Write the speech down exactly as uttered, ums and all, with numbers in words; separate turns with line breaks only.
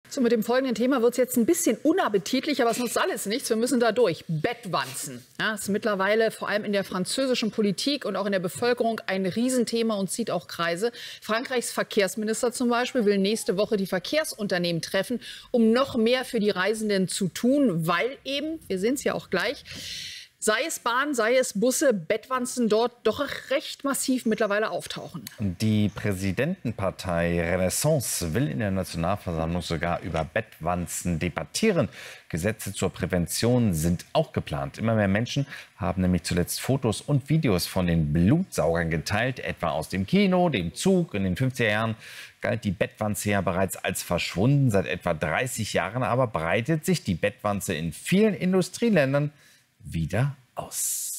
So, mit dem folgenden Thema wird es jetzt ein bisschen unappetitlich, aber es nutzt alles nichts. Wir müssen da durch. Bettwanzen. Ja, ist mittlerweile vor allem in der französischen Politik und auch in der Bevölkerung ein Riesenthema und zieht auch Kreise. Frankreichs Verkehrsminister zum Beispiel will nächste Woche die Verkehrsunternehmen treffen, um noch mehr für die Reisenden zu tun, weil eben, wir sehen es ja auch gleich, sei es Bahn, sei es Busse, Bettwanzen dort doch recht massiv mittlerweile auftauchen.
Die Präsidentenpartei Renaissance will in der Nationalversammlung sogar über Bettwanzen debattieren. Gesetze zur Prävention sind auch geplant. Immer mehr Menschen haben nämlich zuletzt Fotos und Videos von den Blutsaugern geteilt, etwa aus dem Kino, dem Zug. In den fünfziger Jahren galt die Bettwanze ja bereits als verschwunden. Seit etwa dreißig Jahren aber breitet sich die Bettwanze in vielen Industrieländern wieder aus.